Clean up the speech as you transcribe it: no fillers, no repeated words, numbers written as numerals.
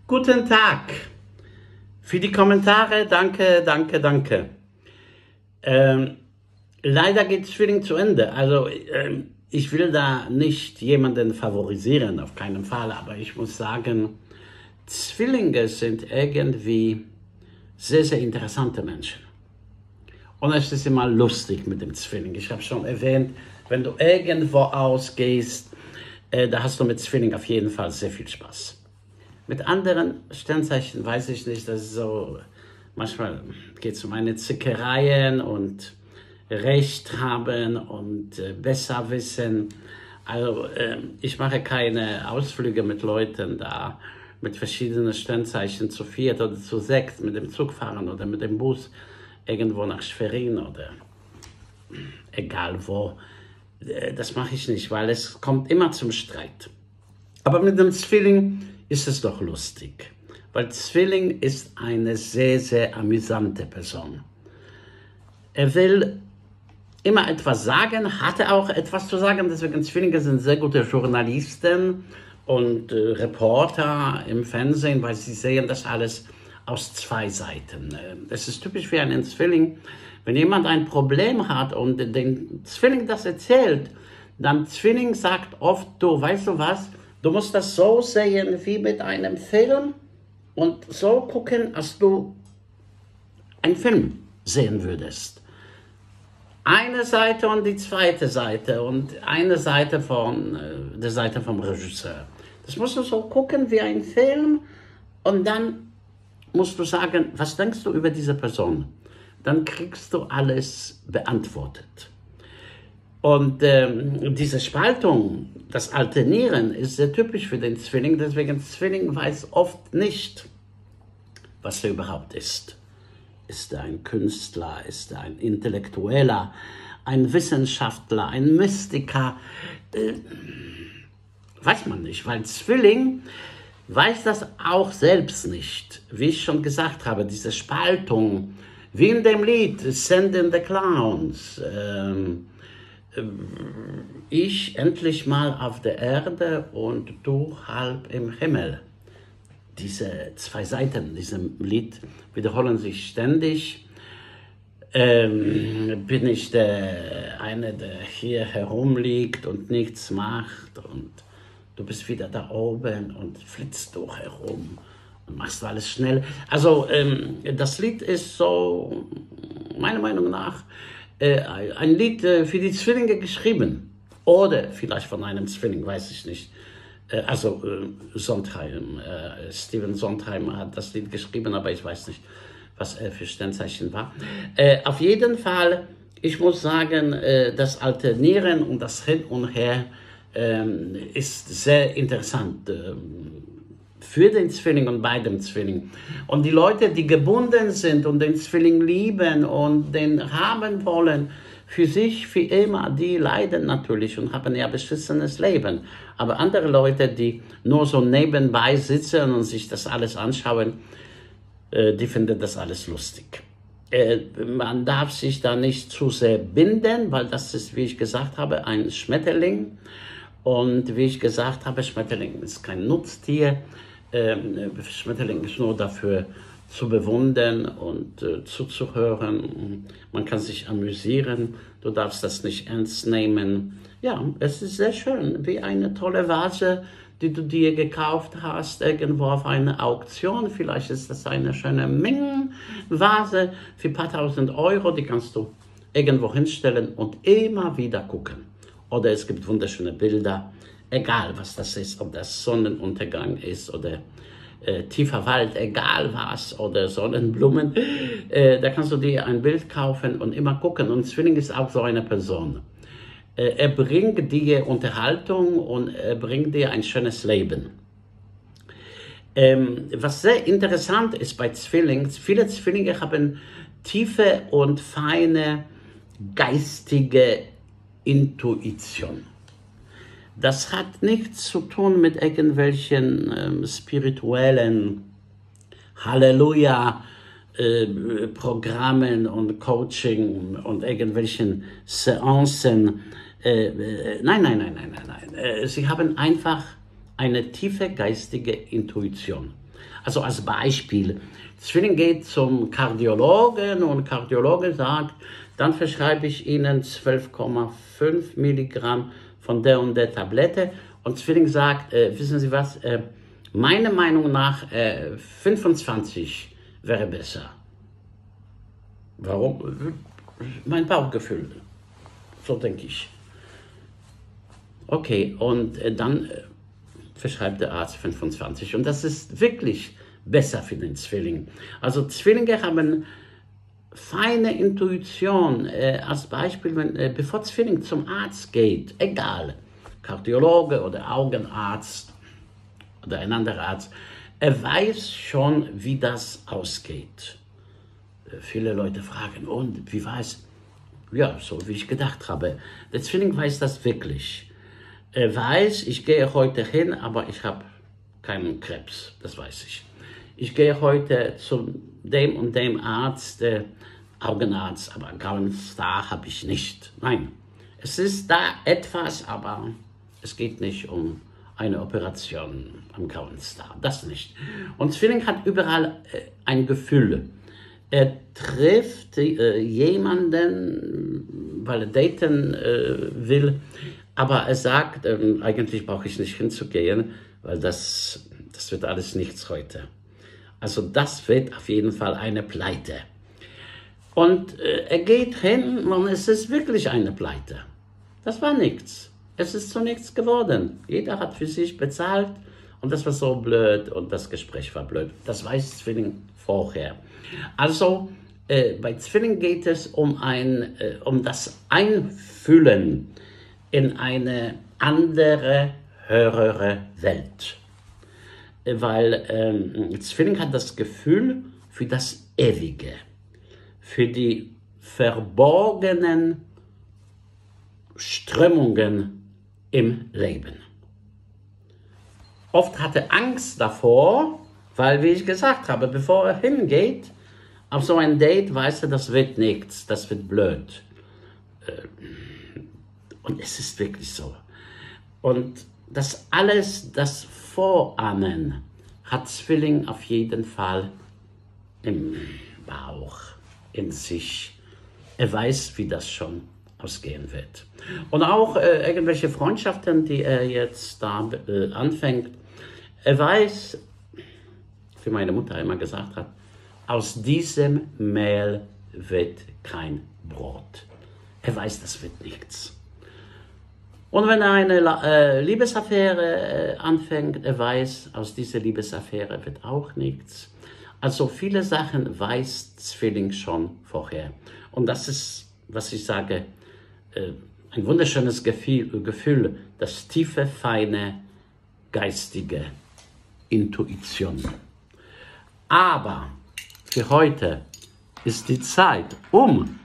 Guten Tag. Für die Kommentare, danke, danke, danke. Leider geht Zwilling zu Ende. Also ich will da nicht jemanden favorisieren, auf keinen Fall. Aber ich muss sagen, Zwillinge sind irgendwie sehr, sehr interessante Menschen. Und es ist immer lustig mit dem Zwilling. Ich habe schon erwähnt, wenn du irgendwo ausgehst, da hast du mit Zwilling auf jeden Fall sehr viel Spaß. Mit anderen Sternzeichen weiß ich nicht, das ist so, manchmal geht es um eine Zickereien und Recht haben und besser wissen. Also ich mache keine Ausflüge mit Leuten da, mit verschiedenen Sternzeichen zu 4 oder zu 6, mit dem Zug fahren oder mit dem Bus irgendwo nach Schwerin oder egal wo. Das mache ich nicht, weil es kommt immer zum Streit. Aber mit dem Zwilling ist es doch lustig, weil Zwilling ist eine sehr, sehr amüsante Person. Er will immer etwas sagen, hatte auch etwas zu sagen, deswegen Zwillinge sind sehr gute Journalisten und Reporter im Fernsehen, weil sie sehen das alles aus 2 Seiten. Es ist typisch für einen Zwilling, wenn jemand ein Problem hat und den Zwilling das erzählt, dann Zwilling sagt oft, du weißt du was, du musst das so sehen wie mit einem Film und so gucken, als du einen Film sehen würdest. Eine Seite und die zweite Seite und eine Seite von der Seite vom Regisseur. Das musst du so gucken wie ein Film und dann musst du sagen, was denkst du über diese Person? Dann kriegst du alles beantwortet. Und diese Spaltung, das Alternieren ist sehr typisch für den Zwilling, deswegen Zwilling weiß oft nicht, was er überhaupt ist. Ist er ein Künstler, ist er ein Intellektueller, ein Wissenschaftler, ein Mystiker? Weiß man nicht, weil Zwilling weiß das auch selbst nicht. Wie ich schon gesagt habe, diese Spaltung, wie in dem Lied Send in the Clowns, ich endlich mal auf der Erde und du halb im Himmel. Diese 2 Seiten in diesem Lied wiederholen sich ständig. Bin ich der eine, der hier herumliegt und nichts macht und du bist wieder da oben und flitzt durch herum und machst alles schnell. Also das Lied ist so, meiner Meinung nach, ein Lied für die Zwillinge geschrieben. Oder vielleicht von einem Zwilling, weiß ich nicht. Sondheim, Steven Sondheim hat das Lied geschrieben, aber ich weiß nicht, was er für Sternzeichen war. Auf jeden Fall, ich muss sagen, das Alternieren und das Hin und Her ist sehr interessant für den Zwilling und bei dem Zwilling. Und die Leute, die gebunden sind und den Zwilling lieben und den haben wollen, für sich, für immer, die leiden natürlich und haben ja beschissenes Leben. Aber andere Leute, die nur so nebenbei sitzen und sich das alles anschauen, die finden das alles lustig. Man darf sich da nicht zu sehr binden, weil das ist, wie ich gesagt habe, ein Schmetterling. Und wie ich gesagt habe, Schmetterling ist kein Nutztier. Schmetterling ist nur dafür zu bewundern und zuzuhören. Man kann sich amüsieren. Du darfst das nicht ernst nehmen. Ja, es ist sehr schön, wie eine tolle Vase, die du dir gekauft hast, irgendwo auf einer Auktion. Vielleicht ist das eine schöne Ming-Vase für ein paar tausend Euro. Die kannst du irgendwo hinstellen und immer wieder gucken. Oder es gibt wunderschöne Bilder, egal was das ist, ob das Sonnenuntergang ist oder tiefer Wald, egal was, oder Sonnenblumen. Da kannst du dir ein Bild kaufen und immer gucken. Und Zwilling ist auch so eine Person. Er bringt dir Unterhaltung und er bringt dir ein schönes Leben. Was sehr interessant ist bei Zwillingen, viele Zwillinge haben tiefe und feine geistige Intuition. Das hat nichts zu tun mit irgendwelchen spirituellen Halleluja-Programmen und Coaching und irgendwelchen Seancen. Nein. Sie haben einfach eine tiefe geistige Intuition. Also als Beispiel, Zwilling geht zum Kardiologen und Kardiologe sagt, dann verschreibe ich Ihnen 12,5 Milligramm von der und der Tablette. Und Zwilling sagt, wissen Sie was, meiner Meinung nach 25 wäre besser. Warum? Mein Bauchgefühl, so denke ich. Okay, und dann verschreibt der Arzt 25. Und das ist wirklich besser für den Zwilling. Also Zwillinge haben feine Intuition. Als Beispiel, bevor Zwilling zum Arzt geht, egal, Kardiologe oder Augenarzt oder ein anderer Arzt, er weiß schon, wie das ausgeht. Viele Leute fragen, und wie weiß? Ja, so wie ich gedacht habe. Der Zwilling weiß das wirklich. Er weiß, ich gehe heute hin, aber ich habe keinen Krebs, das weiß ich. Ich gehe heute zu dem und dem Arzt, Augenarzt, aber grauen Star habe ich nicht. Nein, es ist da etwas, aber es geht nicht um eine Operation am grauen Star, das nicht. Und Zwilling hat überall ein Gefühl. Er trifft jemanden, weil er daten will, aber er sagt, eigentlich brauche ich nicht hinzugehen, weil das wird alles nichts heute. Also das wird auf jeden Fall eine Pleite. Und er geht hin und es ist wirklich eine Pleite. Das war nichts. Es ist zu nichts geworden. Jeder hat für sich bezahlt und das war so blöd und das Gespräch war blöd. Das weiß Zwilling vorher. Also bei Zwilling geht es um das Einfühlen in eine andere, höhere Welt. Weil Zwilling hat das Gefühl für das Ewige, für die verborgenen Strömungen im Leben. Oft hat er Angst davor, weil, wie ich gesagt habe, bevor er hingeht, auf so ein Date weiß er, das wird nichts, das wird blöd. Und es ist wirklich so. Und das alles, das Vorahnen, hat Zwilling auf jeden Fall im Bauch, in sich. Er weiß, wie das schon ausgehen wird. Und auch irgendwelche Freundschaften, die er jetzt da anfängt. Er weiß, wie meine Mutter immer gesagt hat, aus diesem Mehl wird kein Brot. Er weiß, das wird nichts. Und wenn er eine Liebesaffäre anfängt, er weiß, aus dieser Liebesaffäre wird auch nichts. Also viele Sachen weiß Zwilling schon vorher. Und das ist, was ich sage, ein wunderschönes Gefühl, das tiefe, feine, geistige Intuition. Aber für heute ist die Zeit um.